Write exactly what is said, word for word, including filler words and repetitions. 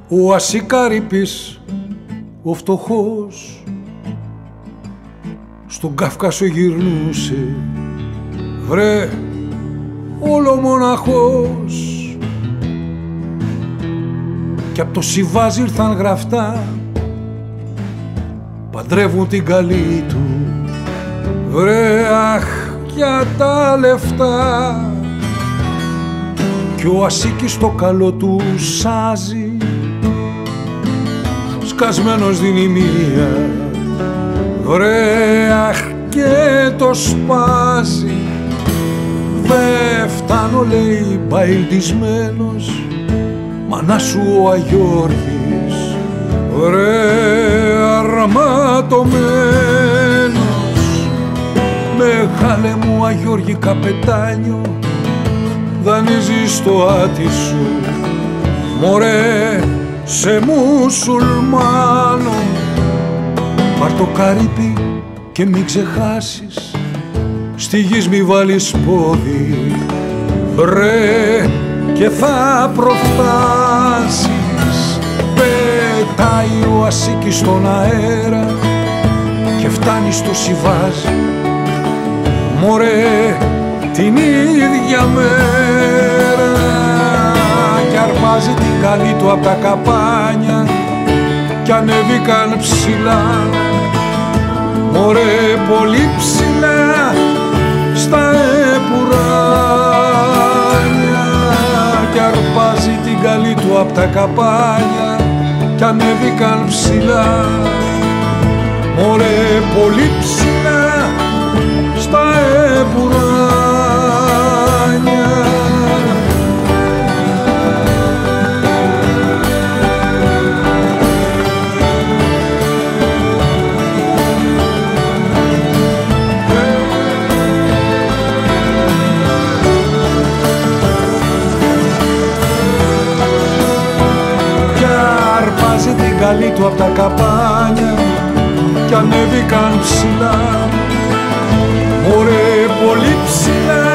Ο Ασικάρυπης, ο φτωχός, στον Κάφκασο γυρνούσε, βρε, όλο μοναχός. Κι απ' το Σιβάζι ήρθαν γραφτά, παντρεύουν την καλή του, βρε, αχ, για τα λεφτά. Κι ο Ασίκης το καλό του σάζει, σκασμένος δίνει μία, βρε, αχ, και το σπάζει. Δε φτάνω, λέει, μπαϊλτισμένος, μανά σου ο Αγιώργης, βρε, αρματωμένος. Μεγάλε μου Αγιώργη καπετάνιο, δανείζεις το άτι σου, μωρέ, σε μουσουλμάνο. Πάρ' το καρύπι και μην ξεχάσεις, στη γης μη βάλεις πόδι, βρε, και θα προφτάσεις. Πετάει ο Ασίκης στον αέρα και φτάνει στο Σιβάζι, μωρέ, την ίδια μέρα. Κι αρπάζει την καλή του απ' τα καπάνια κι ανέβηκαν ψηλά, μωρέ, πολύ ψηλά στα επουράνια. Κι αρπάζει την καλή του απ' τα καπάνια κι ανέβηκαν ψηλά, μωρέ, πολύ ψηλά στα επουράνια. Την καλή του απ' τα καπάνια κι ανέβηκαν ψηλά, μωρέ, πολύ ψηλά